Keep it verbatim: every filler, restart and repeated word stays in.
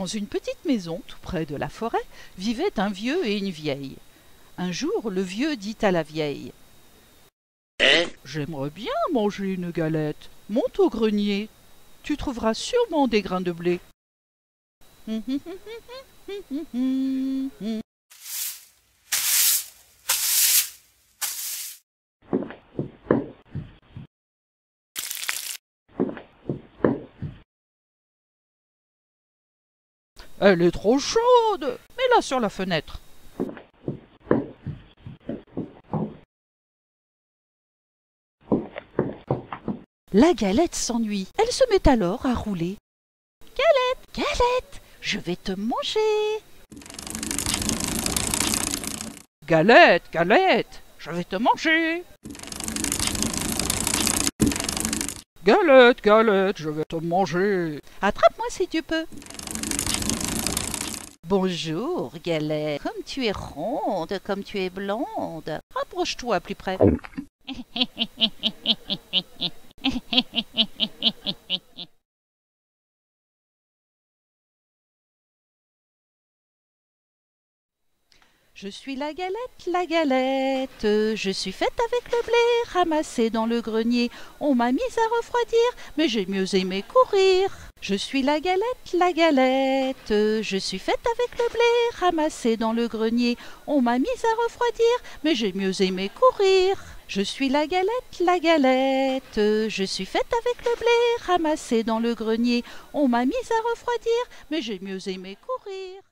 une petite maison, tout près de la forêt, vivaient un vieux et une vieille. Un jour, le vieux dit à la vieille: « J'aimerais bien manger une galette. Monte au grenier. Tu trouveras sûrement des grains de blé. » Elle est trop chaude. Mets-la sur la fenêtre. La galette s'ennuie. Elle se met alors à rouler. Galette, galette, je vais te manger. Galette, galette, je vais te manger. Galette, galette, je vais te manger. Attrape-moi si tu peux. Bonjour, Galette. Comme tu es ronde, comme tu es blonde. Rapproche-toi plus près. Je suis la galette, la galette, je suis faite avec le blé ramassé dans le grenier. On m'a mise à refroidir, mais j'ai mieux aimé courir. Je suis la galette, la galette, je suis faite avec le blé ramassé dans le grenier. On m'a mise à refroidir, mais j'ai mieux aimé courir. Je suis la galette, la galette, je suis faite avec le blé ramassé dans le grenier. On m'a mise à refroidir, mais j'ai mieux aimé courir.